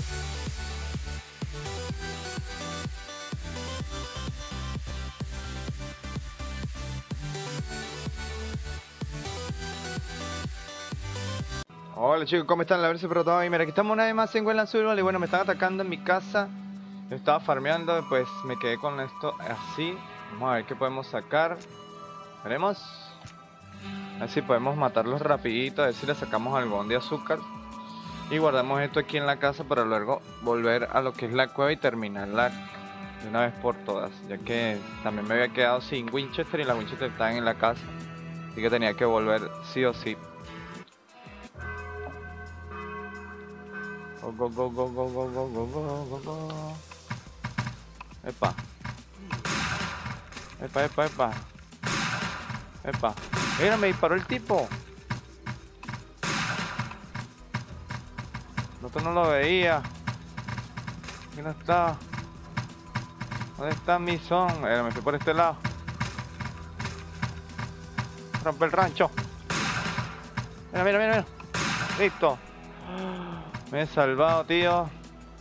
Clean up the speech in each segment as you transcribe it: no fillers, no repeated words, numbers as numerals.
Hola chicos, ¿cómo están? La versión Pro Gamer. Aquí estamos una vez más en Wetland Survival. Y bueno, me están atacando en mi casa. Yo estaba farmeando, pues me quedé con esto así. Vamos a ver qué podemos sacar. Veremos. A ver si podemos matarlos rapidito. A ver si le sacamos algodón de azúcar. Y guardamos esto aquí en la casa para luego volver a lo que es la cueva y terminarla de una vez por todas. Ya que también me había quedado sin Winchester y las Winchester estaban en la casa. Así que tenía que volver sí o sí. Go, go, go, go, go, go, go, go, go, go. Epa. Epa, epa, epa. Epa. Mira, me disparó el tipo. No lo veía. Aquí no está. ¿Dónde está mi son? Me fui por este lado. Rompe el rancho. Mira, mira, mira, mira. Listo. Me he salvado, tío.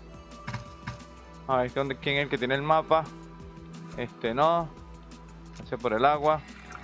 A ver, ¿quién es el que tiene el mapa? Este no. Hacia por el agua.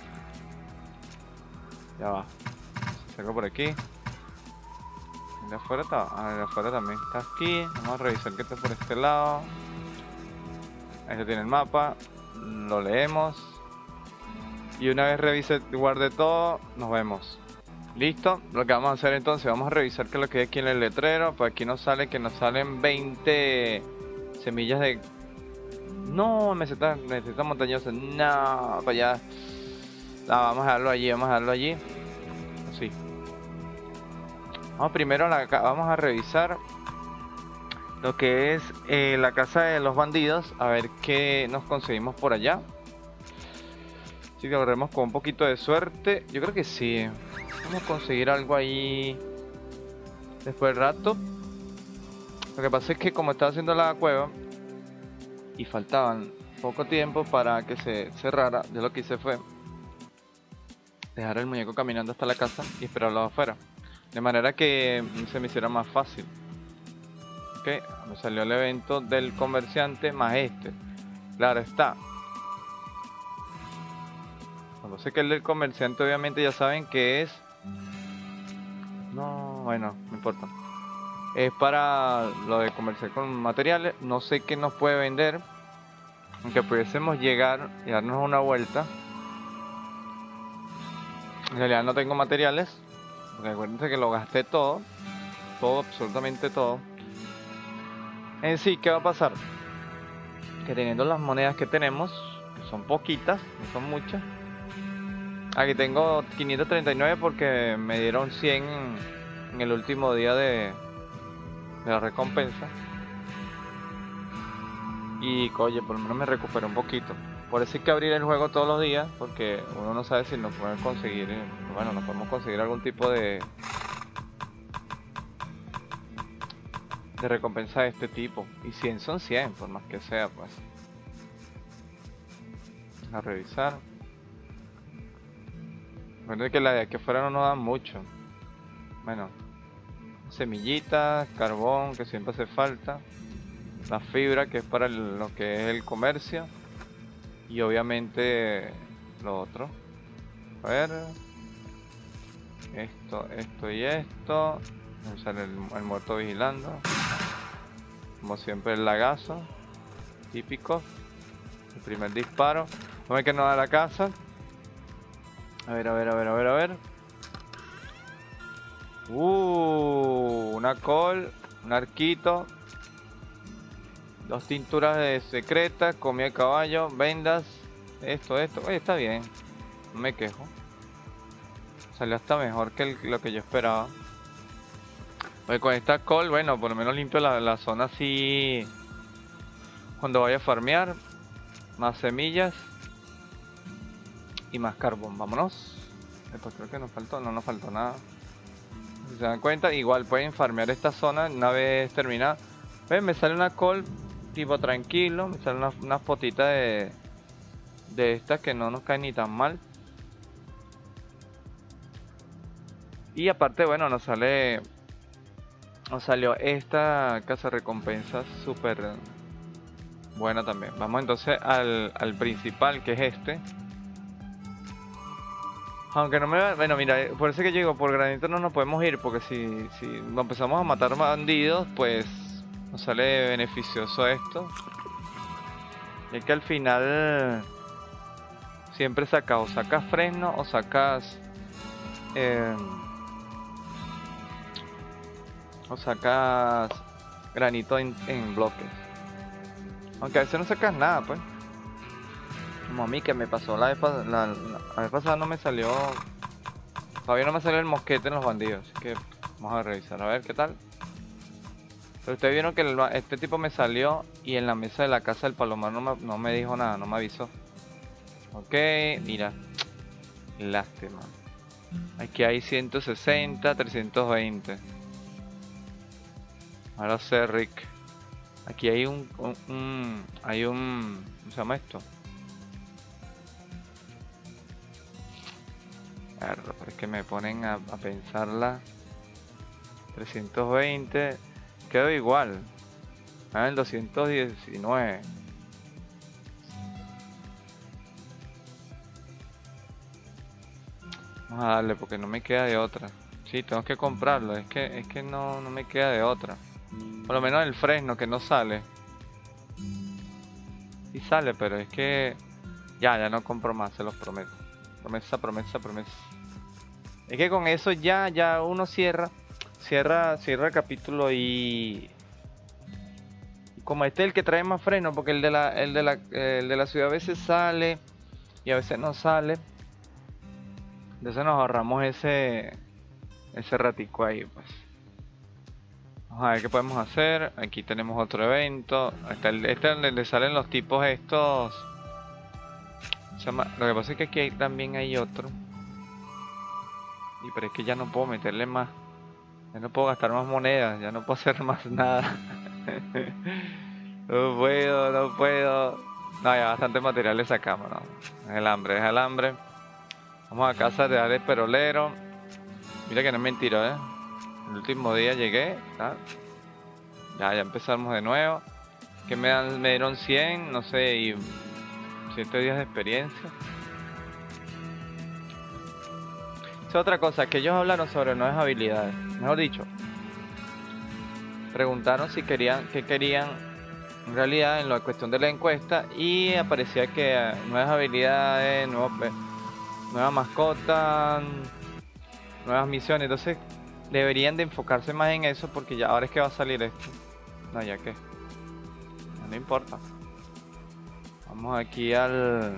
Ya va. Salgo por aquí. El de afuera está. Ah, el de afuera también está aquí. Vamos a revisar que está por este lado. Este tiene el mapa. Lo leemos. Y una vez revise, guarde todo, nos vemos. Listo. Lo que vamos a hacer entonces, vamos a revisar qué es lo que hay aquí en el letrero. Pues aquí nos sale que nos salen 20 semillas de... No, meseta montañosa. No, para allá. No, vamos a dejarlo allí, vamos a dejarlo allí. Así. Vamos primero vamos a revisar lo que es la casa de los bandidos. A ver qué nos conseguimos por allá. Así que corremos con un poquito de suerte. Yo creo que sí. Vamos a conseguir algo ahí después del rato. Lo que pasa es que como estaba haciendo la cueva y faltaban poco tiempo para que se cerrara, yo lo que hice fue dejar el muñeco caminando hasta la casa y esperarlo afuera. De manera que se me hiciera más fácil. Ok, me salió el evento del comerciante más este. Claro está. Cuando sé que el del comerciante obviamente ya saben que es... No, bueno, no importa. Es para lo de comerciar con materiales. No sé qué nos puede vender. Aunque pudiésemos llegar y darnos una vuelta. En realidad no tengo materiales. Porque acuérdense que lo gasté todo. Todo, absolutamente todo. En sí, ¿qué va a pasar? Que teniendo las monedas que tenemos, que son poquitas, no son muchas. Aquí tengo 539 porque me dieron 100 en el último día de la recompensa. Y oye, por lo menos me recuperé un poquito. Por eso hay que abrir el juego todos los días, porque uno no sabe si nos pueden conseguir, bueno, nos podemos conseguir algún tipo de recompensa de este tipo. Y 100 son 100, por más que sea, pues. A revisar. Recuerden que la de aquí afuera no nos dan mucho. Bueno, semillitas, carbón, que siempre hace falta. La fibra, que es para lo que es el comercio. Y obviamente lo otro. A ver. Esto y esto. Vamos a usar el muerto vigilando. Como siempre el lagazo. Típico. El primer disparo. Vamos a ver que nos da la casa. A ver, a ver, a ver, a ver, a ver. Una col. Un arquito. 2 tinturas de secretas. Comida de caballo. Vendas. Esto. Oye, está bien. No me quejo. Salió hasta mejor que lo que yo esperaba. Oye, con esta col, bueno, por lo menos limpio la zona así. Cuando vaya a farmear. Más semillas. Y más carbón. Vámonos. Pues creo que nos faltó. No nos faltó nada. Si se dan cuenta, igual pueden farmear esta zona una vez terminada. ¿Ven? Me sale una col tipo tranquilo. Me sale unas potitas de estas que no nos caen ni tan mal. Y aparte, bueno, nos sale Nos salió esta casa recompensa súper buena también. Vamos entonces al principal, que es este. Aunque no me va... Bueno, mira, por eso que yo digo, por granito no nos podemos ir, porque si empezamos a matar bandidos, pues nos sale beneficioso esto. Y es que al final siempre sacas o sacas fresno o sacas... o sacas granito en bloques. Aunque a veces no sacas nada, pues. Como a mí que me pasó la vez pasada no me salió... Todavía no me salió el mosquete en los bandidos. Así que vamos a revisar a ver qué tal. Pero ustedes vieron que este tipo me salió y en la mesa de la casa del Palomar no me dijo nada, no me avisó. Ok, mira. Lástima. Aquí hay 160, 320. Ahora sé, Rick. Aquí hay ¿cómo se llama esto? Pero es que me ponen a pensarla. 320. Quedo igual. Ah, el 219. Vamos a darle porque no me queda de otra. Sí, tengo que comprarlo. Es que no me queda de otra. Por lo menos el fresno que no sale. Sí sale, pero es que... Ya no compro más, se los prometo. Promesa, promesa, promesa. Es que con eso ya uno cierra el capítulo y como este es el que trae más freno, porque el de la ciudad a veces sale y a veces no sale. Entonces nos ahorramos ese ratico ahí, pues. Vamos a ver qué podemos hacer. Aquí tenemos otro evento. Este es donde salen los tipos estos. Lo que pasa es que aquí también hay otro. Y pero es que ya no puedo meterle más. Ya no puedo gastar más monedas. Ya no puedo hacer más nada. No puedo. No, ya bastante material le sacamos, ¿no? Es el hambre, es el hambre. Vamos a casa de Alex Perolero. Mira que no es mentira, ¿eh? El último día llegué, ¿tá? Ya empezamos de nuevo. Que me dieron 100, no sé, y 7 días de experiencia. Esa es otra cosa, que ellos hablaron sobre nuevas habilidades. Mejor dicho, preguntaron si querían, qué querían en realidad en la cuestión de la encuesta, y aparecía que nuevas habilidades, nuevas mascotas, nuevas misiones. Entonces deberían de enfocarse más en eso, porque ya ahora es que va a salir esto. No, ya que no importa. Vamos aquí a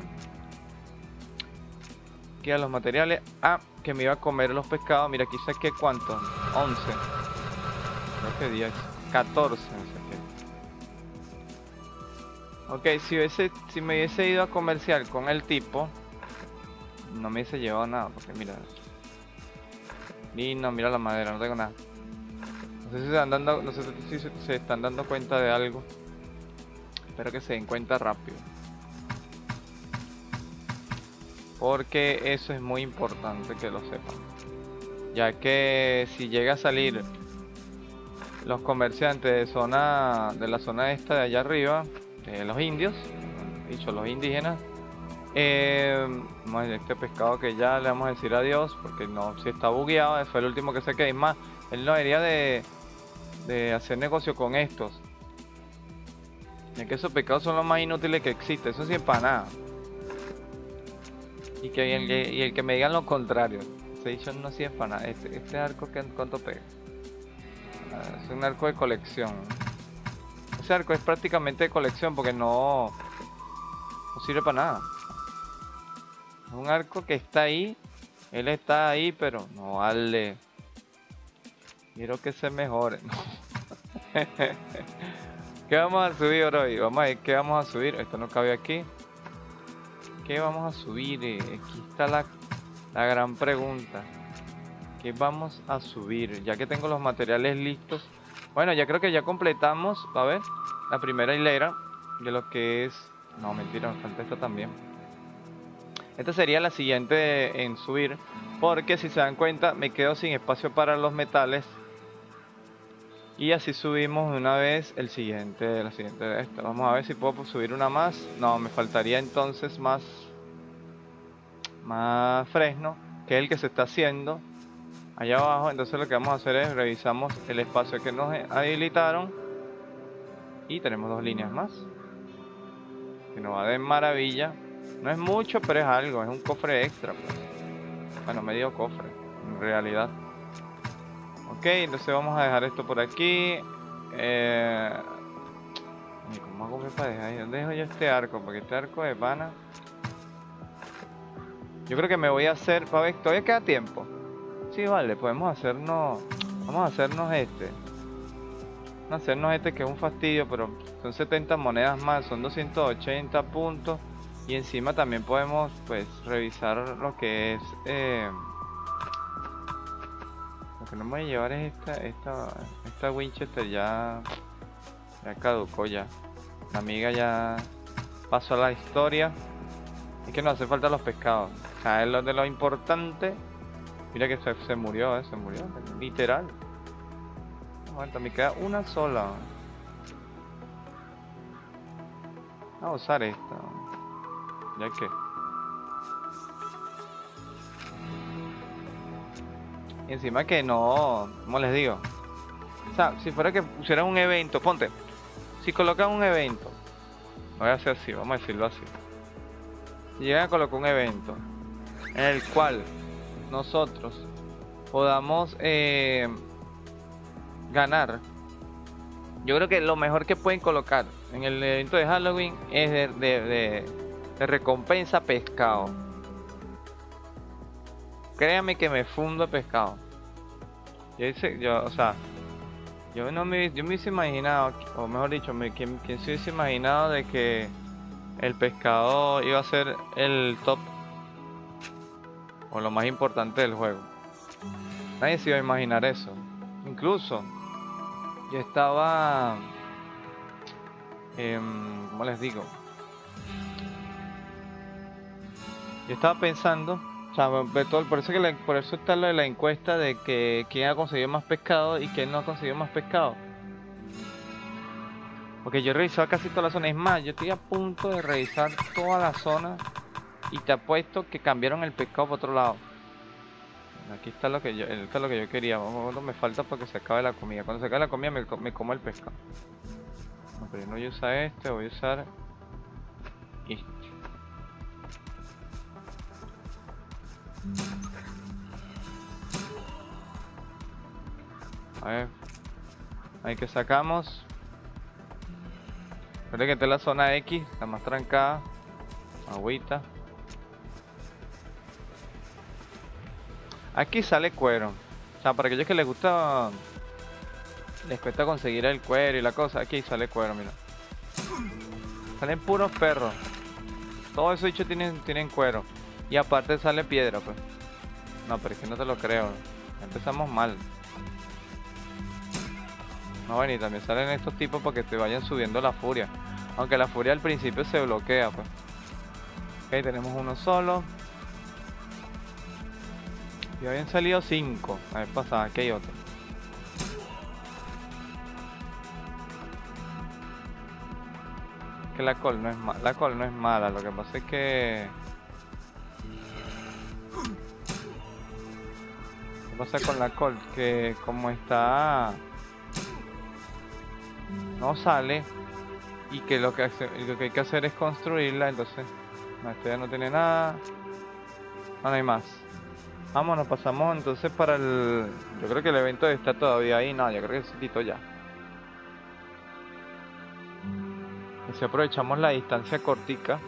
los materiales. Ah, que me iba a comer los pescados. Mira, aquí saqué ¿cuántos? 11. Creo que 10. 14 me saqué. Ok, si me hubiese ido a comercial con el tipo, no me hubiese llevado nada, porque mira. No, mira la madera, no tengo nada. No sé si se están dando cuenta de algo. Espero que se den cuenta rápido. Porque eso es muy importante que lo sepan. Ya que si llega a salir los comerciantes de la zona esta de allá arriba, los indios, dicho los indígenas, este pescado que ya le vamos a decir adiós, porque no, si está bugueado, fue el último que saqué. Es más, él no debería de hacer negocio con estos, ya que esos pescados son los más inútiles que existen. Eso sí es para nada. Y el que me digan lo contrario. Station no sirve para nada. Este arco, ¿cuánto pega? Es un arco de colección. Ese arco es prácticamente de colección porque no sirve para nada. Es un arco que está ahí. Él está ahí, pero no vale. Quiero que se mejore. ¿Qué vamos a subir hoy? Vamos a ver qué vamos a subir. Esto no cabe aquí. ¿Qué vamos a subir? Aquí está la gran pregunta. ¿Qué vamos a subir? Ya que tengo los materiales listos. Bueno, ya creo que ya completamos, a ver, la primera hilera de lo que es... No, mentira, me falta esta también. Esta sería la siguiente en subir, porque si se dan cuenta me quedo sin espacio para los metales. Y así subimos de una vez la siguiente de esta. Vamos a ver si puedo subir una más. No, me faltaría entonces más fresno, que es el que se está haciendo allá abajo. Entonces lo que vamos a hacer es revisamos el espacio que nos habilitaron y tenemos 2 líneas más, que nos va de maravilla. No es mucho, pero es algo, es un cofre extra, pues. Bueno, medio cofre en realidad. Ok, entonces vamos a dejar esto por aquí. ¿Cómo hago para dejar ahí? ¿Dónde dejo yo este arco? Porque este arco de pana, yo creo que me voy a hacer, para ver, todavía queda tiempo. Sí, vale, podemos hacernos, vamos a hacernos este. Vamos a hacernos este, que es un fastidio, pero son 70 monedas más, son 280 puntos. Y encima también podemos, pues, revisar lo que es, lo que nos voy a llevar es esta Winchester ya caducó ya. La amiga ya pasó a la historia. Es que nos hace falta los pescados. O sea, es lo de lo importante. Mira que se murió, se murió, literal. Aguanta, me queda una sola. Vamos a usar esta. Ya que. Y encima que no, como les digo. O sea, si fuera que pusieran un evento, ponte. Si colocan un evento, voy a hacer así, vamos a decirlo así. Si llegan a colocar un evento en el cual nosotros podamos ganar, yo creo que lo mejor que pueden colocar en el evento de Halloween es de recompensa pescado. Créame que me fundo pescado. O sea, yo me hubiese imaginado, o mejor dicho, ¿quién se hubiese imaginado de que el pescado iba a ser el top o lo más importante del juego? Nadie se iba a imaginar eso. Incluso yo estaba, ¿cómo les digo? Yo estaba pensando, o sea, por eso está lo de la encuesta de que quién ha conseguido más pescado y quién no ha conseguido más pescado. Porque yo he revisado casi toda la zona. Es más, yo estoy a punto de revisar toda la zona y te apuesto que cambiaron el pescado por otro lado. Aquí está lo que yo quería. Vamos, me falta porque se acabe la comida. Cuando se acabe la comida me como el pescado. No, pero yo no voy a usar este, voy a usar este. A ver. Ahí que sacamos. Recuerda que esta es la zona X, la más trancada. Agüita. Aquí sale cuero. O sea, para aquellos que les gusta, les cuesta conseguir el cuero y la cosa, aquí sale cuero, mira. Salen puros perros. Todos esos bichos tienen cuero. Y aparte sale piedra, pues. No, pero es que no te lo creo. Empezamos mal. No, bueno, y también salen estos tipos para que te vayan subiendo la furia. Aunque la furia al principio se bloquea, pues. Ok, tenemos uno solo. Y habían salido 5. A ver, pasada, aquí hay otro. Que la col no es mala. La col no es mala, lo que pasa es que... ¿Qué pasa con la col? Que como está... no sale. Y que lo que hay que hacer es construirla, entonces... No, esto ya no tiene nada. No hay más. Vamos, nos pasamos entonces para el... Yo creo que el evento está todavía ahí. No, yo creo que se quitó ya. Y si aprovechamos la distancia cortica.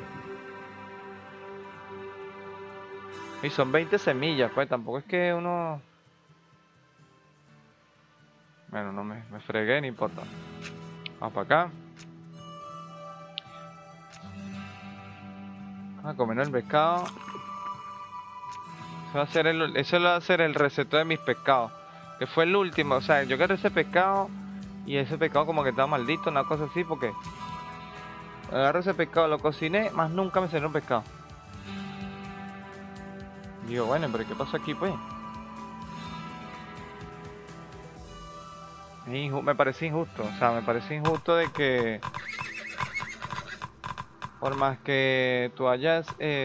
Y son 20 semillas, pues tampoco es que uno... Bueno, no me fregué, no importa. Vamos para acá. Vamos a comer el pescado. Eso va a ser el reseto de mis pescados. Que fue el último. O sea, yo agarré ese pescado. Y ese pescado como que estaba maldito, una cosa así, porque... Agarré ese pescado, lo cociné, más nunca me salió un pescado. Digo, bueno, pero ¿qué pasa aquí, pues? Me parece injusto, o sea, me parece injusto de que por más que tú hayas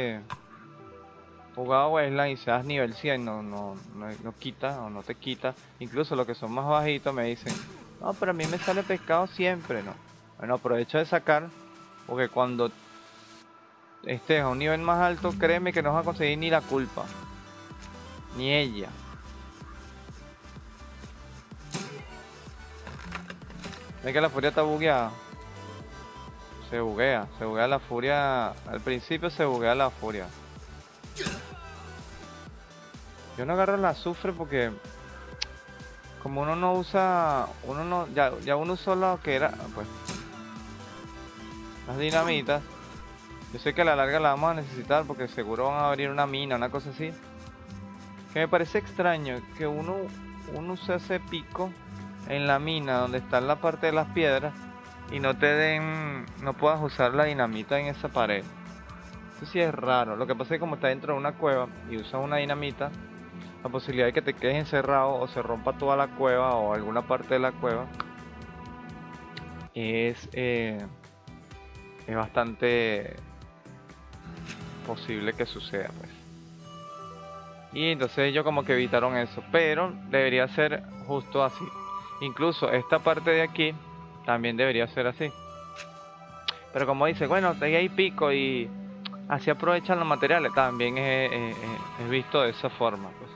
jugado Wasteland y seas nivel 100, no quita o no te quita. Incluso los que son más bajitos me dicen, no, pero a mí me sale pescado siempre, ¿no? Bueno, aprovecha de sacar, porque cuando estés a un nivel más alto, créeme que no vas a conseguir ni la culpa, ni ella. ¿Ves que la furia está bugueada? Se buguea la furia. Al principio se buguea la furia. Yo no agarro el azufre porque como uno no usa, ya uno usó lo que era, pues, las dinamitas. Yo sé que a la larga la vamos a necesitar porque seguro van a abrir una mina, una cosa así. Que me parece extraño que uno use ese pico en la mina donde está la parte de las piedras y no puedas usar la dinamita en esa pared. Eso sí es raro. Lo que pasa es que como está dentro de una cueva y usas una dinamita, la posibilidad de que te quedes encerrado o se rompa toda la cueva o alguna parte de la cueva es bastante posible que suceda, pues. Y entonces ellos como que evitaron eso, pero debería ser justo así. Incluso esta parte de aquí también debería ser así. Pero como dice, bueno, ahí hay pico y así aprovechan los materiales, también es visto de esa forma, pues.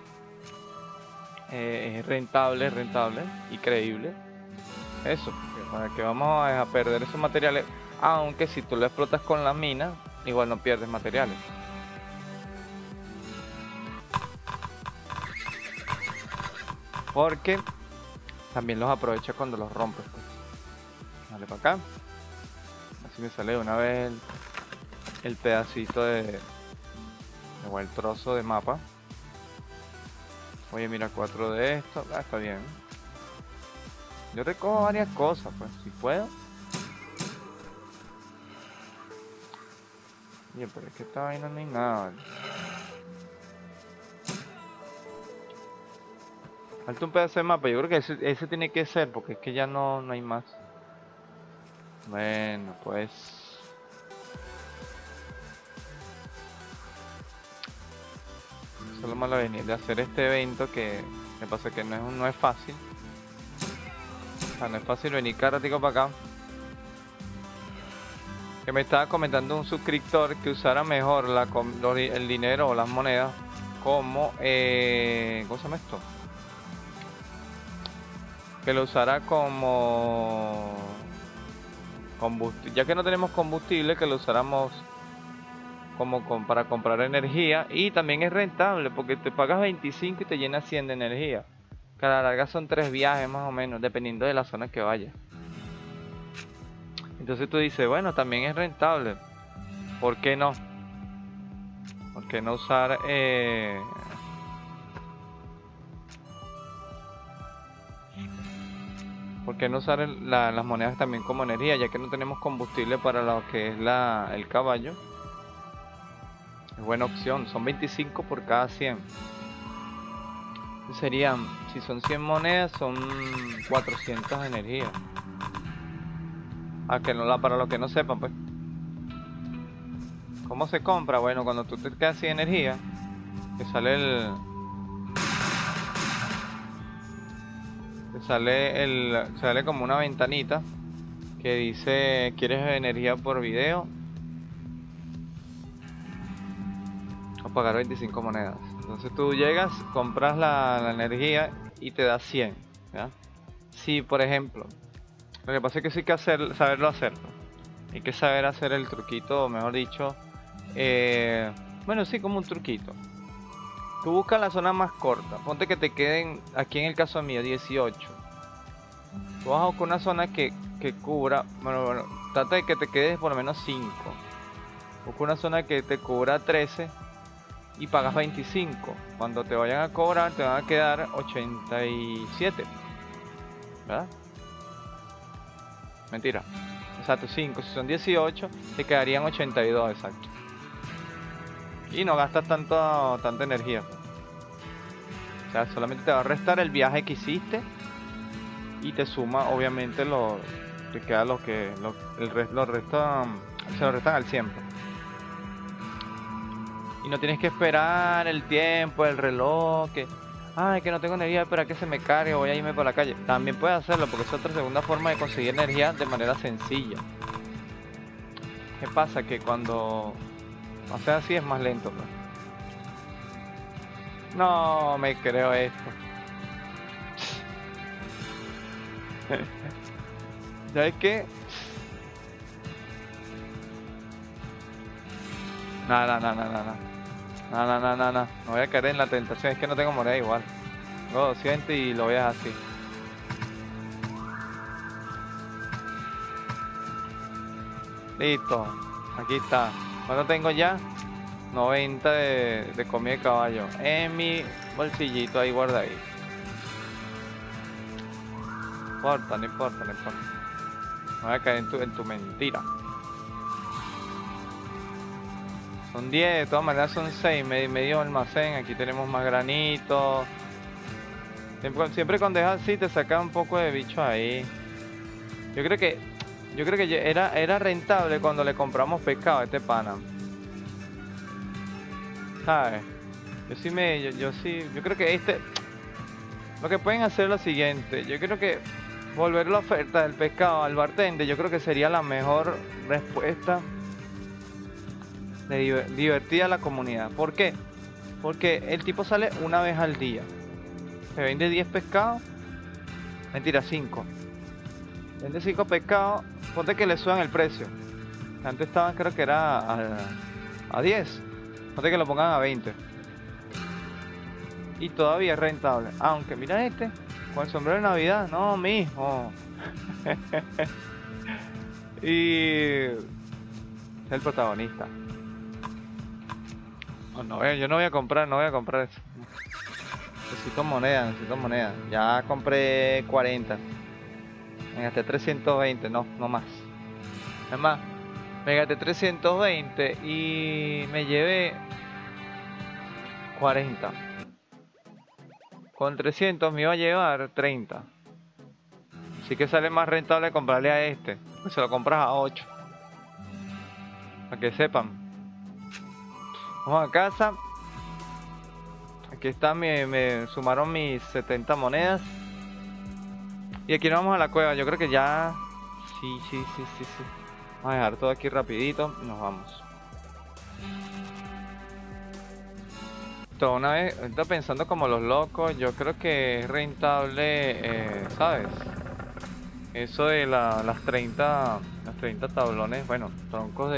Es rentable y creíble. Eso, para que vamos a perder esos materiales, aunque si tú lo explotas con las minas, igual no pierdes materiales. Porque también los aprovecha cuando los rompes, pues. Vale, para acá. Así me sale de una vez el pedacito o el trozo de mapa. Oye, mira, 4 de esto. Ah, está bien. Yo recojo varias cosas, pues, si puedo. Oye, pero es que esta vaina no hay nada, ¿vale? Falta un pedazo de mapa. Yo creo que ese tiene que ser, porque es que ya no hay más. Bueno, pues... Eso es lo malo de hacer este evento, que me pasa que no es fácil. O sea, no es fácil venir cada ratico para acá. Que me estaba comentando un suscriptor que usara mejor el dinero o las monedas como... ¿cómo se llama esto? Que lo usara como... combustible. Ya que no tenemos combustible, que lo usáramos para comprar energía. Y también es rentable porque te pagas 25 y te llenas 100 de energía. Que a la larga son 3 viajes más o menos, dependiendo de la zona que vayas. Entonces tú dices, bueno, también es rentable. ¿Por qué no? ¿Por qué no usar ¿por qué no usar las monedas también como energía? Ya que no tenemos combustible para lo que es el caballo. Es buena opción. Son 25 por cada 100. Serían, si son 100 monedas, son 400 de energía. Para los que no sepan, pues. ¿Cómo se compra? Bueno, cuando tú te quedas sin energía, te sale sale como una ventanita que dice, ¿quieres energía por video? O pagar 25 monedas. Entonces tú llegas, compras la energía y te da 100, ¿ya? Si, por ejemplo, lo que pasa es que sí hay que saberlo hacer, ¿no? Hay que saber hacer el truquito, o mejor dicho, bueno, sí, como un truquito. Tú buscas la zona más corta, ponte que te queden, aquí en el caso mío, 18. Tú vas a buscar una zona que cubra, bueno, trata de que te quedes por lo menos 5. Busca una zona que te cubra 13 y pagas 25. Cuando te vayan a cobrar te van a quedar 87, ¿verdad? Mentira, exacto, 5. Si son 18 te quedarían 82, exacto. Y no gastas tanta energía. O sea, solamente te va a restar el viaje que hiciste y te suma obviamente te queda los restos se lo restan al 100. Y no tienes que esperar el tiempo, el reloj, que ay, que no tengo energía, espera que se me cargue, voy a irme por la calle. También puedes hacerlo porque es otra segunda forma de conseguir energía de manera sencilla. ¿Qué pasa? Que cuando haces así es más lento, pues. No me creo esto. ¿Sabes qué? No, no, no, no, no, no. No, no, no, no, no. No voy a caer en la tentación. Es que no tengo moneda igual. Tengo 200 y lo voy a dejar así. Listo. Aquí está. ¿Cuánto tengo ya? 90 de comida de caballo. En mi bolsillito ahí guardadito. No importa, no importa, no importa. No voy a caer en tu mentira. Son 10, de todas maneras son 6, medio almacén. Aquí tenemos más granito. Siempre cuando dejas así te saca un poco de bicho ahí. Yo creo que era rentable cuando le compramos pescado a este pana. ¿Sabes? Yo creo que lo que pueden hacer es lo siguiente. Yo creo que volver la oferta del pescado al bartender, yo creo que sería la mejor respuesta de divertir a la comunidad. ¿Por qué? Porque el tipo sale una vez al día. Se vende 10 pescados. Mentira, 5. Vende 5 pescados. Ponte que le suban el precio. Antes estaban, creo que era a 10. Ponte que lo pongan a 20. Y todavía es rentable. Aunque mira este, con el sombrero de Navidad. No, mijo. Y es el protagonista. Oh, no, yo no voy a comprar eso. Necesito moneda. Ya compré 40. Me gasté 320, no más. Es más, me gasté 320 y me llevé 40. Con 300 me iba a llevar 30. Así que sale más rentable comprarle a este. Pues se lo compras a 8. Para que sepan. Vamos a casa. Aquí está, me sumaron mis 70 monedas. Y aquí nos vamos a la cueva. Yo creo que ya... Sí. Vamos a dejar todo aquí rapidito y nos vamos. Una vez, ahorita pensando como los locos, yo creo que es rentable, ¿sabes? Eso de las 30 tablones, bueno, troncos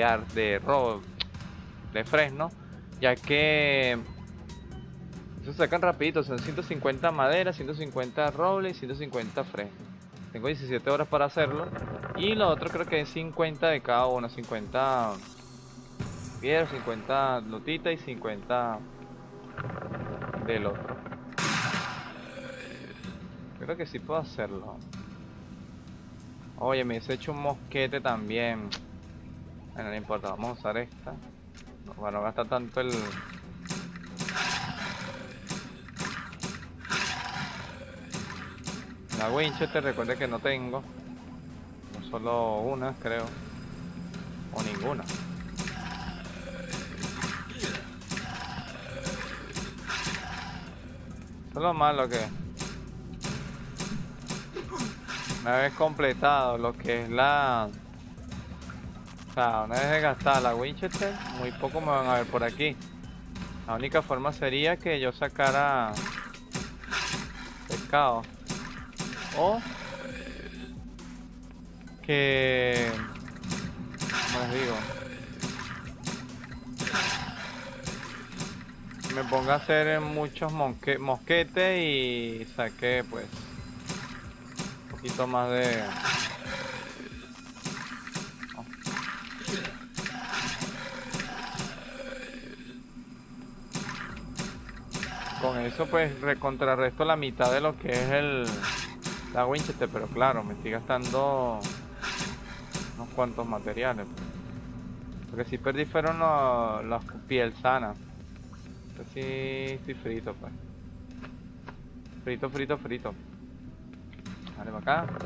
de fresno, ya que se sacan rapidito, son 150 madera, 150 roble y 150 fresno. Tengo 17 horas para hacerlo. Y lo otro creo que es 50 de cada uno, 50 piedras, 50 lutitas y 50 del otro. Creo que sí puedo hacerlo. Oye, me he hecho un mosquete también. Bueno, no importa, vamos a usar esta. No, para no gastar tanto el... La Winchester, recuerde que no tengo. No solo una, creo. O ninguna. Eso es lo malo que... Una vez completado lo que es la... O sea, una vez de gastar la Winchester, muy poco me van a ver por aquí. La única forma sería que yo sacara pescado. O que... ¿Cómo les digo? Me ponga a hacer muchos mosquetes y saqué pues un poquito más de... Oh. Con eso pues contrarresto la mitad de lo que es la Winchester, pero claro, me estoy gastando unos cuantos materiales. Lo que sí perdí fueron las piel sanas. Sí, estoy frito, pues. Frito. Vale, para acá.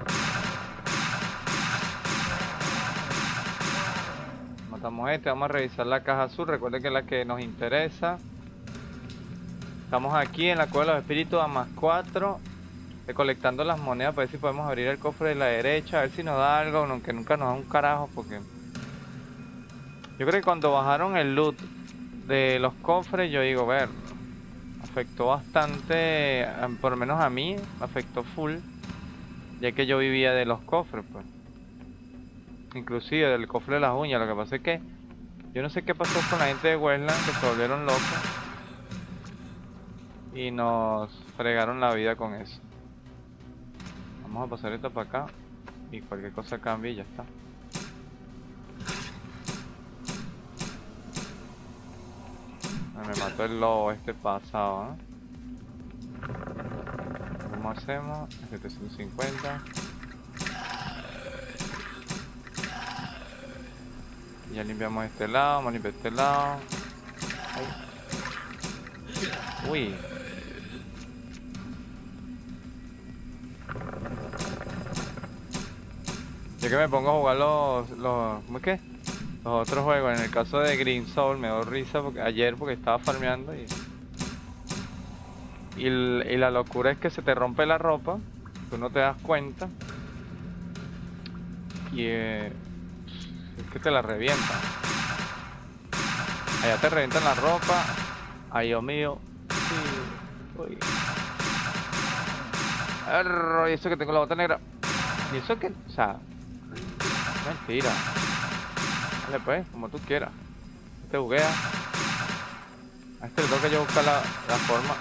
Matamos este, vamos a revisar la caja azul. Recuerden que es la que nos interesa. Estamos aquí en la cueva de los espíritus a +4. Recolectando las monedas para ver si podemos abrir el cofre de la derecha. A ver si nos da algo, aunque nunca nos da un carajo. Porque yo creo que cuando bajaron el loot de los cofres, yo digo, ver, afectó bastante, por lo menos a mí, me afectó full. Ya que yo vivía de los cofres, pues. Inclusive del cofre de las uñas. Lo que pasa es que yo no sé qué pasó con la gente de Westland, que se volvieron locos y nos fregaron la vida con eso. Vamos a pasar esto para acá y cualquier cosa cambie y ya está. Me mató el lobo este pasado, ¿eh? ¿Cómo hacemos? 750. Ya limpiamos este lado, vamos a limpiar este lado. Ay. Uy. Yo que me pongo a jugar ¿cómo es que? Los otros juegos, en el caso de Green Soul me dio risa porque estaba farmeando y la locura es que se te rompe la ropa, tú no te das cuenta y es que te la revientan. Allá te revientan la ropa, ay Dios mío. Sí. Uy. Y eso que tengo la bota negra. Y eso que, o sea, mentira. Dale pues, como tú quieras. Este buguea. A este le tengo que yo buscar la forma.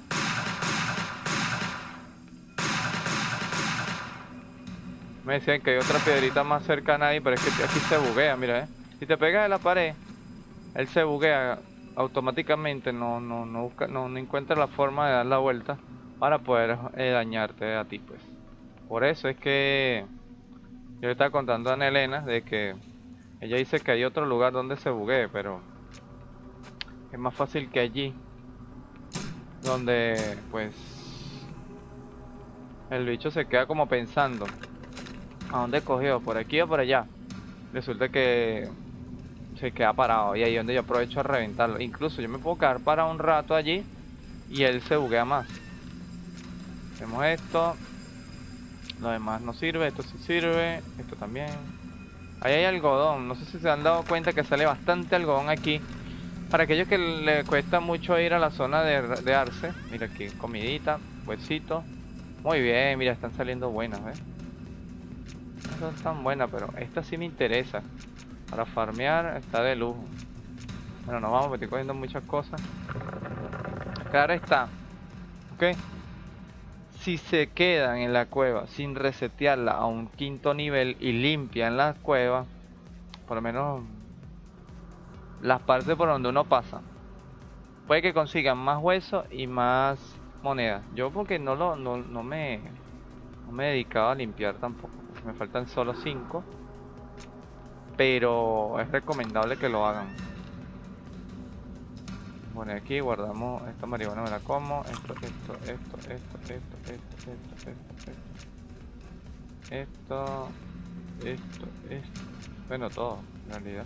Me decían que hay otra piedrita más cercana ahí, pero es que aquí se buguea, mira, Si te pegas de la pared, él se buguea automáticamente, no encuentra la forma de dar la vuelta para poder dañarte a ti, pues. Por eso es que yo le estaba contando a Ana Elena de que ella dice que hay otro lugar donde se buguee, pero es más fácil que allí, donde pues el bicho se queda como pensando a dónde cogió, por aquí o por allá. Resulta que se queda parado y ahí es donde yo aprovecho a reventarlo. Incluso yo me puedo quedar para un rato allí y él se buguea más. Hacemos esto. Lo demás no sirve, esto sí sirve, esto también. Ahí hay algodón, no sé si se han dado cuenta que sale bastante algodón aquí. Para aquellos que les cuesta mucho ir a la zona de Arce. Mira aquí, comidita, huesito. Muy bien, mira, están saliendo buenas, ¿ves? No son tan buenas, pero esta sí me interesa. Para farmear está de lujo. Bueno, nos vamos, porque estoy cogiendo muchas cosas. Claro está. Ok. Si se quedan en la cueva sin resetearla a un 5.º nivel y limpian la cueva, por lo menos las partes por donde uno pasa, puede que consigan más huesos y más monedas. Yo porque no me he dedicado a limpiar tampoco. Me faltan solo 5. Pero es recomendable que lo hagan. Bueno, aquí guardamos esta marihuana, me la como. Esto. Bueno, todo, en realidad.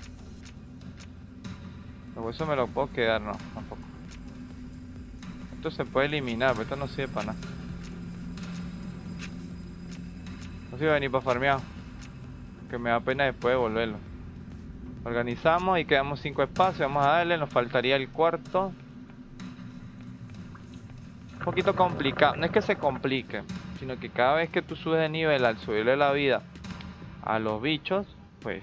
Los huesos me los puedo quedar, no, tampoco. Esto se puede eliminar, pero esto no sirve para nada. No sirve ni para farmear. Que me da pena después de volverlo. Organizamos y quedamos 5 espacios. Vamos a darle, nos faltaría el cuarto. Un poquito complicado. No es que se complique, sino que cada vez que tú subes de nivel, al subirle la vida a los bichos, pues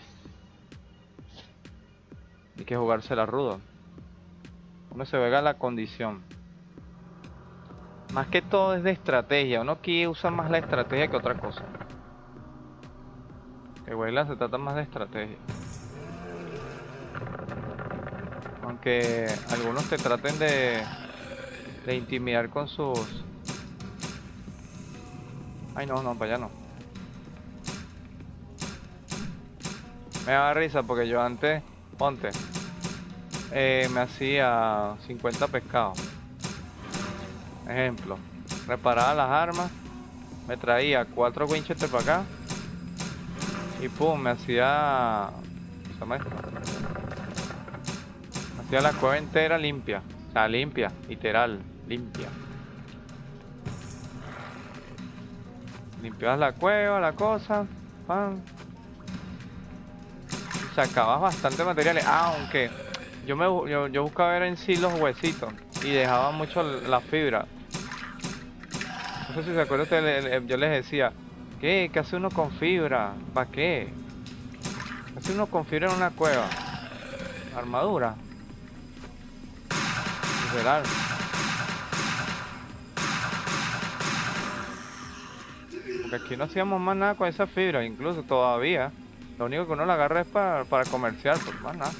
hay que jugársela rudo. Uno se vega la condición. Más que todo es de estrategia. Uno aquí usa más la estrategia que otra cosa. Que Wayland se trata más de estrategia. Aunque algunos te traten de intimidar con sus... Ay no, para allá no. Me da risa porque yo antes, ponte, me hacía 50 pescados. Ejemplo, reparaba las armas Me traía 4 Winchester para acá. Y pum, me hacía... ¿Cómo se llama esto? Me hacía la cueva entera limpia. O sea, limpia, literal, limpia. Limpiabas la cueva, la cosa, pan. Y sacabas bastante materiales. Aunque yo buscaba ver en sí los huesitos. Y dejaba mucho la fibra. No sé si se acuerdan ustedes, yo les decía, ¿qué hace uno con fibra? ¿Para qué? ¿Qué hace uno con fibra en una cueva? Armadura. Literal. Porque aquí no hacíamos más nada con esa fibra, incluso todavía. Lo único que uno la agarra es para comercial, pues más nada.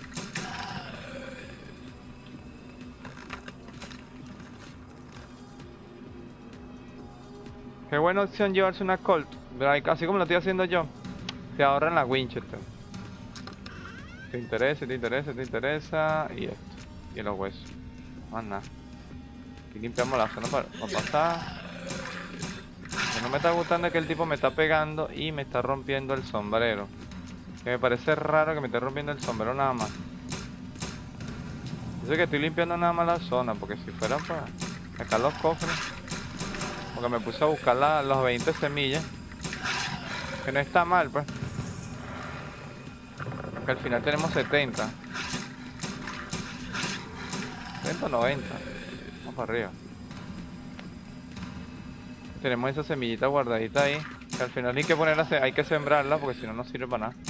Qué buena opción llevarse una Colt, así como lo estoy haciendo yo. Te ahorran la Winchester. Te interesa, te interesa, te interesa. Y esto. Y los huesos. Más nada. Aquí limpiamos la zona para pasar. Lo que no me está gustando es que el tipo me está pegando y me está rompiendo el sombrero. Que me parece raro que me esté rompiendo el sombrero nada más. Yo sé que estoy limpiando nada más la zona, porque si fuera para sacar los cofres. Porque me puse a buscar los 20 semillas. Que no está mal, pues. Porque al final tenemos 70. 70 o 90. Vamos para arriba. Tenemos esa semillita guardadita ahí. Que al final hay que ponerla, hay que sembrarla porque si no, no sirve para nada.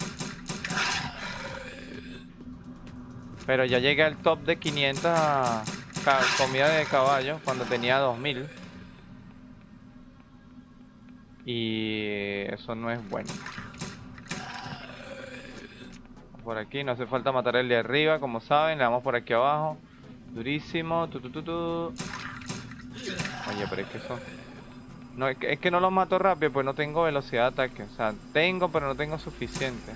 Pero ya llegué al top de 500 comida de caballo cuando tenía 2000. Y eso no es bueno. Por aquí, no hace falta matar el de arriba, como saben. Le damos por aquí abajo. Durísimo. Oye, pero es que eso... No, es que no los mato rápido, pues no tengo velocidad de ataque. O sea, tengo, pero no tengo suficiente.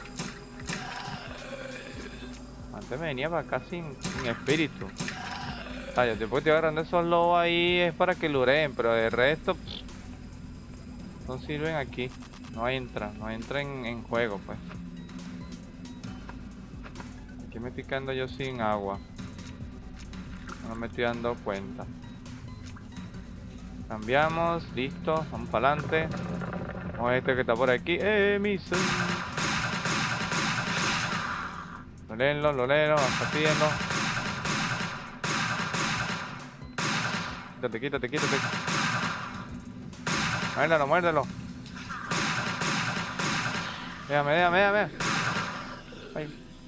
Antes me venía para acá sin espíritu. O sea, yo después estoy agarrando esos lobos ahí es para que lureen, pero de resto... no sirven aquí. No entra en juego, pues. Aquí me estoy quedando yo sin agua. No me estoy dando cuenta. Cambiamos, listo, vamos para adelante. Vamos a este que está por aquí. Mi son. Lo lelo, vamos pidiendo. Quítate. Muérdelo. Déjame. Ahí.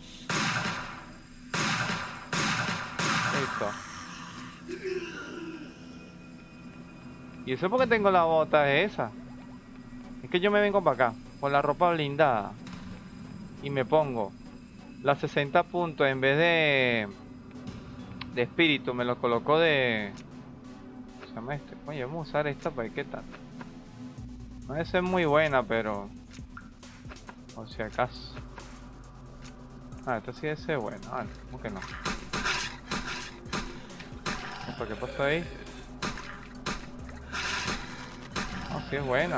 Listo. ¿Y eso porque tengo la bota esa? Es que yo me vengo para acá con la ropa blindada y me pongo las 60 puntos en vez de espíritu, me lo colocó de... ¿Cómo se llama este? Oye, vamos a usar esta para ver qué tal. No debe ser muy buena, pero... o si acaso. Esta sí debe ser buena. ¿Cómo que no? ¿Qué pasó ahí? No, sí es buena.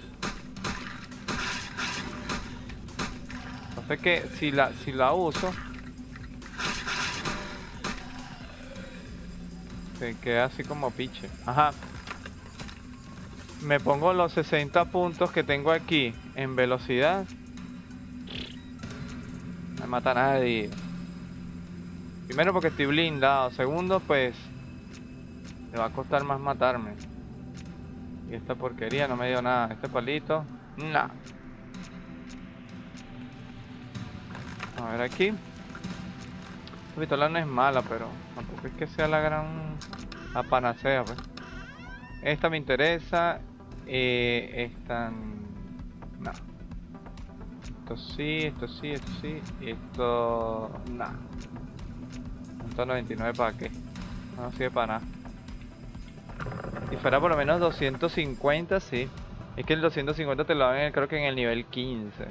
No sé que si la uso se queda así como piche. Ajá. Me pongo los 60 puntos que tengo aquí en velocidad. No me mata a nadie. Primero porque estoy blindado. Segundo, pues me va a costar más matarme. Y esta porquería no me dio nada. Este palito, nada. A ver aquí. Esta pistola no es mala, pero tampoco es que sea la gran... la panacea, pues. Esta me interesa. Esta... no. Esto sí. Y esto... no. 199 para qué. No sirve para nada. Si fuera por lo menos 250, sí. Es que el 250 te lo dan creo que en el nivel 15.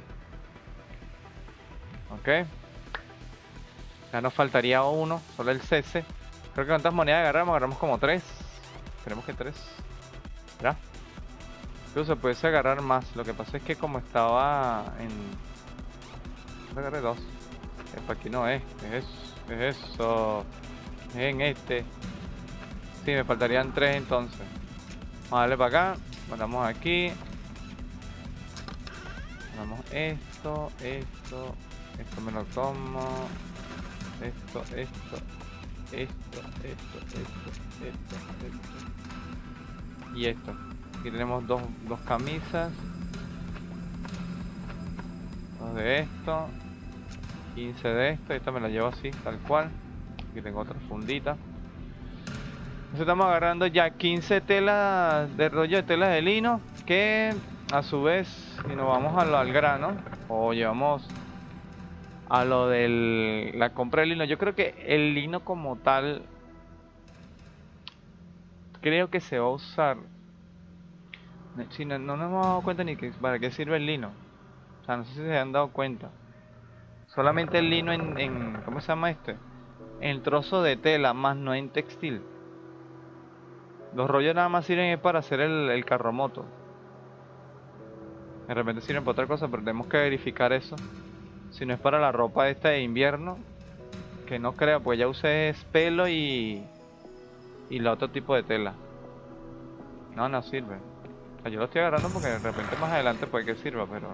Ok. Ya nos faltaría uno, solo el CC. Creo que cuántas monedas agarramos como 3. Esperemos que 3. ¿Ya? Incluso pudiese agarrar más. Lo que pasa es que como estaba en... Agarré dos. Para aquí no es. Es eso. Es en este. Sí, me faltarían tres entonces. Vamos a darle para acá. Mandamos aquí. Mandamos esto. Esto me lo tomo. Esto. Y esto. Aquí tenemos dos camisas. Dos de esto. 15 de esto. Esta me la llevo así, tal cual. Aquí tengo otra fundita. Entonces estamos agarrando ya 15 telas de rollo de telas de lino. Que a su vez, si nos vamos al grano, o llevamos a lo de la compra del lino. Yo creo que el lino como tal, creo que se va a usar. Si no nos hemos dado cuenta ni que para qué sirve el lino. O sea, no sé si se han dado cuenta. Solamente el lino en ¿cómo se llama este? En el trozo de tela, más no en textil. Los rollos nada más sirven para hacer el carromoto. De repente sirven para otra cosa, pero tenemos que verificar eso. Si no es para la ropa esta de invierno, que no creo, pues ya usé pelo y el otro tipo de tela. No sirve. O sea, yo lo estoy agarrando porque de repente más adelante puede que sirva, pero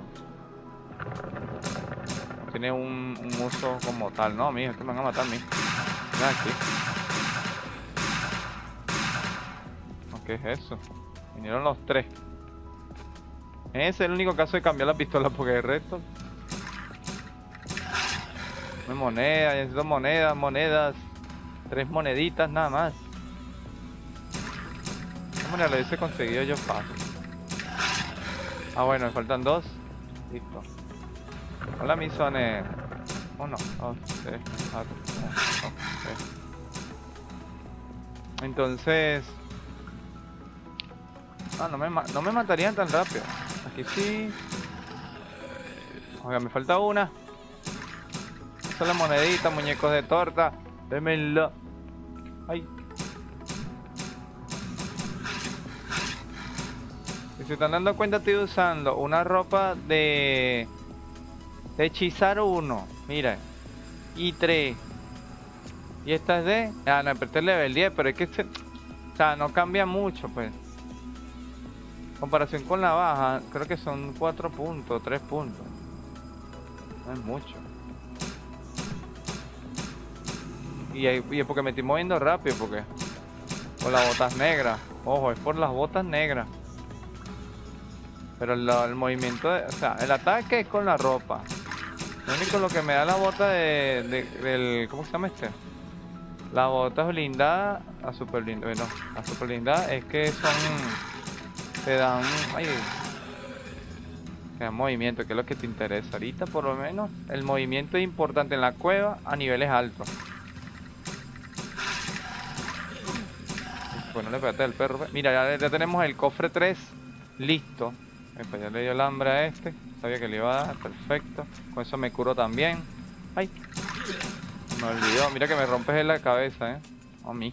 no tiene un uso como tal. No, mijo, es que me van a matar a mí. Mira aquí. ¿Qué es eso? Vinieron los tres. Ese es el único caso de cambiar la pistola, porque el resto... No hay moneda, ya necesito monedas. 3 moneditas nada más. ¿Qué moneda le hubiese conseguido yo fácil? Ah, bueno, me faltan 2. Listo. Hola, misones. 1, 2, 3, 4, 5, 6. Entonces... no me matarían tan rápido. Aquí sí. Oiga, me falta una. Esa es la monedita, muñecos de torta. Démenlo. Ay. Si se están dando cuenta, estoy usando una ropa de hechizar 1. Mira. Y 3. Y esta es de... Ah, no, pero este es level 10, pero es que... O sea, no cambia mucho, pues. Comparación con la baja, creo que son 4 puntos, 3 puntos. No es mucho. Y es porque me estoy moviendo rápido, porque... Por las botas negras. Ojo, es por las botas negras. Pero el movimiento, o sea, el ataque es con la ropa. Lo único lo que me da la bota del... ¿Cómo se llama este? Las botas blindadas a super blindadas. Bueno, a super blindadas es que son... Te dan... Ay, te dan movimiento, que es lo que te interesa. Ahorita por lo menos el movimiento es importante en la cueva a niveles altos. Bueno, le pegaste el perro. Mira, ya tenemos el cofre 3 listo. Ya le dio el hambre a este. Sabía que le iba a dar, perfecto. Con eso me curo también. Ay, me olvidó. Mira que me rompes en la cabeza, a mí.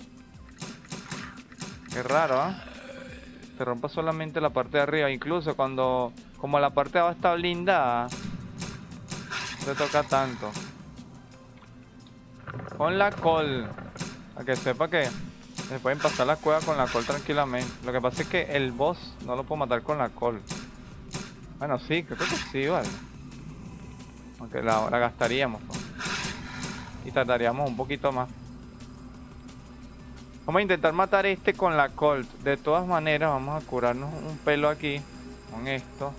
Qué raro, Te rompa solamente la parte de arriba. Incluso cuando... Como la parte de abajo está blindada, no te toca tanto. Con la col. Para que sepa que se pueden pasar la cueva con la col tranquilamente. Lo que pasa es que el boss no lo puedo matar con la col. Bueno, sí, creo que sí, vale. Aunque la gastaríamos, pues. Y tardaríamos un poquito más. Vamos a intentar matar este con la Colt. De todas maneras, vamos a curarnos un pelo aquí. Con esto.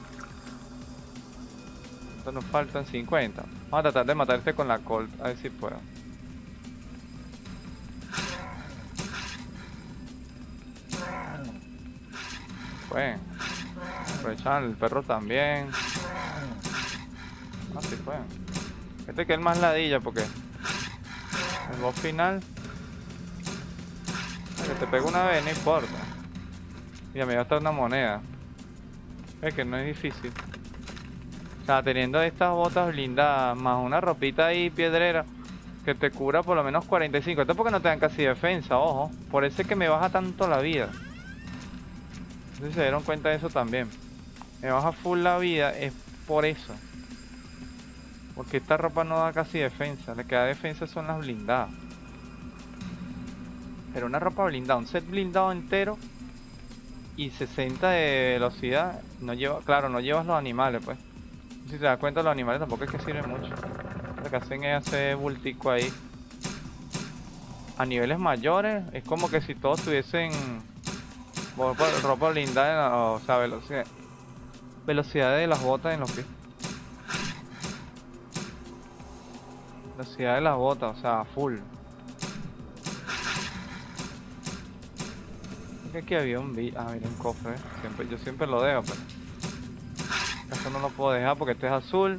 Esto nos faltan 50. Vamos a tratar de matar este con la Colt. A ver si puedo. Pueden. Aprovechar el perro también. Ah, sí pueden. Este que es el más ladilla porque el boss final. Que te pego una vez, no importa. Mira, me va a estar una moneda. Es que no es difícil. O sea, teniendo estas botas blindadas más una ropita ahí piedrera que te cura por lo menos 45. Esto es porque no te dan casi defensa, ojo. Por eso es que me baja tanto la vida. No sé si se dieron cuenta de eso también. Me baja full la vida, es por eso. Porque esta ropa no da casi defensa. Le que da defensa son las blindadas. Pero una ropa blindada, un set blindado entero y 60 de velocidad, no lleva, claro, no llevas los animales, pues. Si te das cuenta, los animales tampoco es que sirven mucho. Lo que hacen es hacer bultico ahí. A niveles mayores, es como que si todos tuviesen ropa blindada, o sea, velocidad de las botas en los pies. Velocidad de las botas, o sea, full. Creo que aquí había un mira, un cofre. Yo siempre lo dejo, pero esto no lo puedo dejar porque este es azul.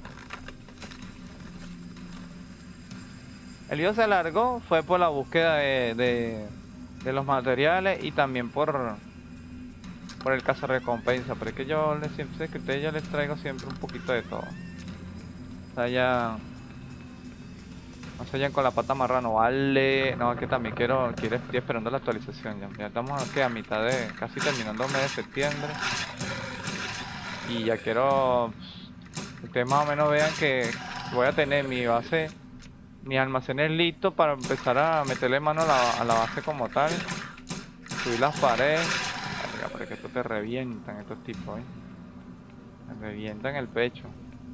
El video se alargó, fue por la búsqueda de los materiales y también por el cazarrecompensa. Pero es que yo siempre sé que a ustedes yo les traigo siempre un poquito de todo. O sea, ya no se vayan con la pata amarrada, no vale. No, es que también estoy esperando la actualización ya. Ya estamos aquí a mitad de, casi terminando el mes de septiembre. Y ya quiero que ustedes más o menos vean que voy a tener mi base, mis almacenes listos para empezar a meterle mano a la base como tal. Subir las paredes. Verga, pero que esto te revientan estos tipos, te revientan el pecho.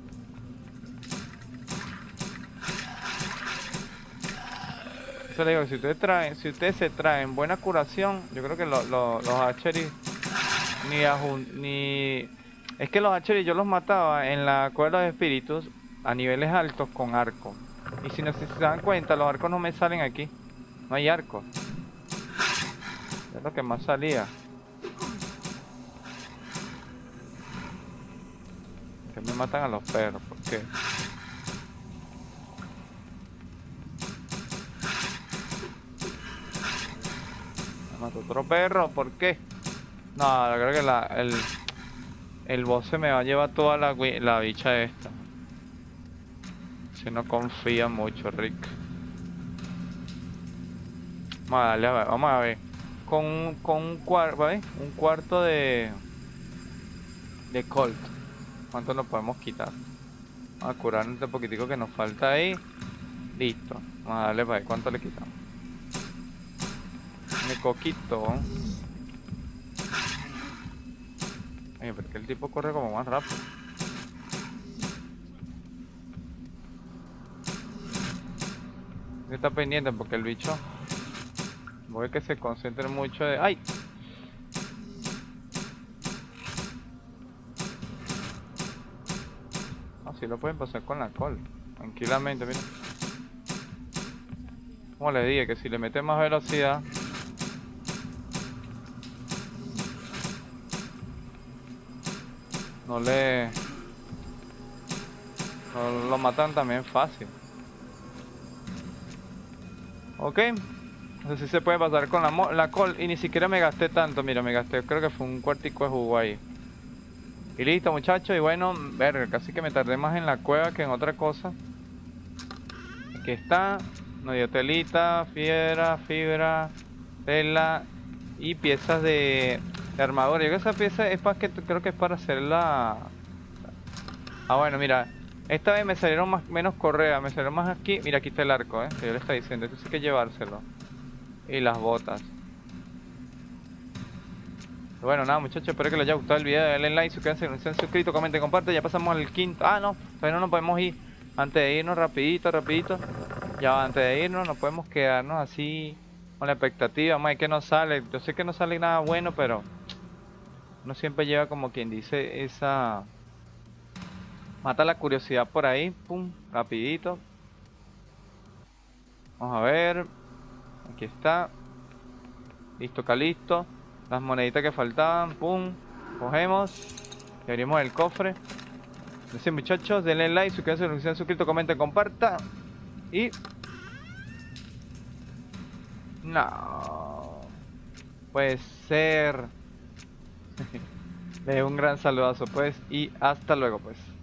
Eso le digo, si ustedes se traen buena curación, yo creo que los archery ni es que los archery yo los mataba en la cueva de los espíritus a niveles altos con arco. Y si no se dan cuenta, los arcos no me salen aquí. No hay arcos. Es lo que más salía. Que me matan a los perros, ¿por qué? Me mató otro perro, ¿por qué? No, creo que el boss se me va a llevar toda la bicha esta. Si no confía mucho, Rick. Vamos a darle a ver, vamos a ver. Con un cuarto de Colt. ¿Cuánto nos podemos quitar? Vamos a curar este poquitico que nos falta ahí. Listo. Vamos a darle para ver cuánto le quitamos. Me coquito. Oye, porque el tipo corre como más rápido. Está pendiente porque el bicho voy a que se concentre mucho de... ¡Ay! Así lo pueden pasar con la col. Tranquilamente, miren. Como les dije, que si le meten más velocidad... No lo matan también fácil. Ok. Entonces sí se puede pasar con la col. Y ni siquiera me gasté tanto. Mira, me gasté, creo que fue un cuartico de jugo ahí. Y listo, muchachos. Y bueno, verga, casi que me tardé más en la cueva que en otra cosa. Aquí está. Nos dio telita, fibra, tela y piezas de armadura. Yo creo que esa pieza es para creo que es para hacer la... Ah, bueno, mira. Esta vez me salieron menos correas, me salieron más aquí. Mira, aquí está el arco, que yo le estaba diciendo. Esto sí hay que llevárselo. Y las botas. Bueno, nada, muchachos, espero que les haya gustado el video. Denle like, suscríbanse, no se han suscrito, comenten, compartan. Ya pasamos al quinto. Ah, no, todavía no nos podemos ir. Antes de irnos, rapidito. Ya antes de irnos, no podemos quedarnos así con la expectativa. Vamos a ver qué nos sale. Yo sé que no sale nada bueno, pero uno siempre lleva como quien dice esa... Mata la curiosidad por ahí, pum, rapidito. Vamos a ver. Aquí está. Listo, listo. Las moneditas que faltaban, pum. Cogemos. Y abrimos el cofre. Entonces, muchachos, denle like, suscríbanse si no se han suscrito, comenten, compartan. Y... No. Puede ser. Les doy un gran saludazo, pues. Y hasta luego, pues.